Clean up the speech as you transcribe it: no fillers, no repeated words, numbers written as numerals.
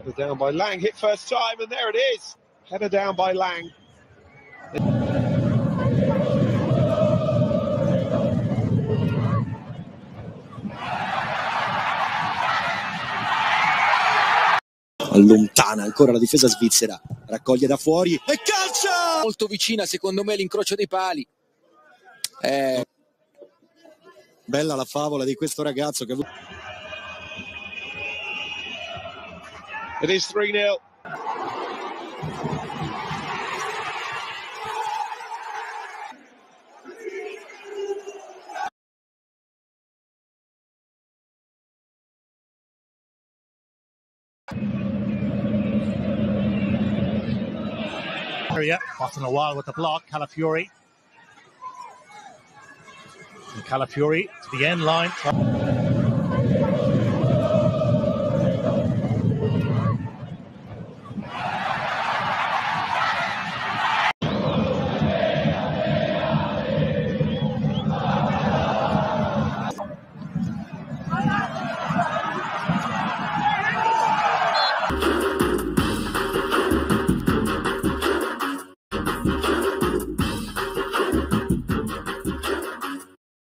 Down by Lang, hit first time, and there it is. Header down by Lang. Allontana ancora la difesa svizzera, raccoglie da fuori e calcia! Molto vicina secondo me l'incrocio dei pali. Bella la favola di questo ragazzo che ha avuto... It is 3-0. Caught in a while with the block, Calafiori. And Calafiori to the end line.